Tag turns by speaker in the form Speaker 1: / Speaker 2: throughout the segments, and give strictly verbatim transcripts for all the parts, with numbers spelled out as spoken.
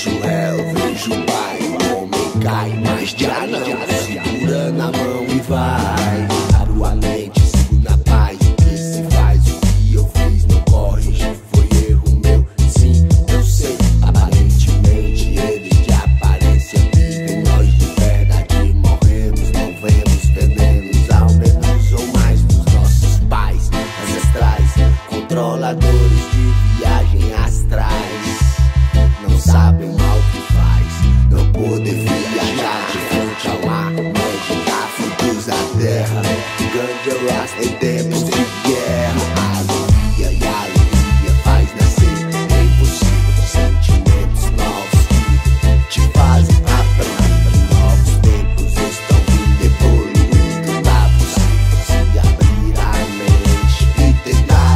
Speaker 1: vejo o réu, vejo o pai, o homem cai, mas já não, segura na mão e vai. Abro a mente, sigo na paz, o que se faz, o que eu fiz, não corrige, foi erro meu, sim, eu sei. Aparentemente eles de aparência vivem, nós de verdade morremos, não vemos venenos, ao menos ou mais dos nossos pais ancestrais, controladores de viagem astrais. Não sabem mal o que faz, não poder viajar de frente ao mar, médica, frutos da terra, ganja rasta em tempos de guerra. A alegria e a alegria faz nascer em você sentimentos novos que te fazem aprender. Novos tempos estão vindo, evoluindo, dá possível se abrir a mente e tentar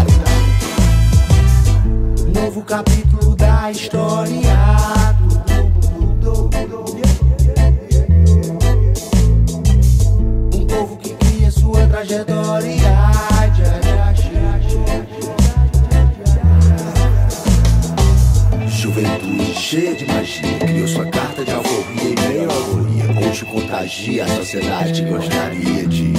Speaker 1: um novo capítulo da história. Um povo que cria sua trajetória. Juventude cheia de magia, criou sua carta de alforria e meio alforria. Hoje contagia a sociedade que gostaria de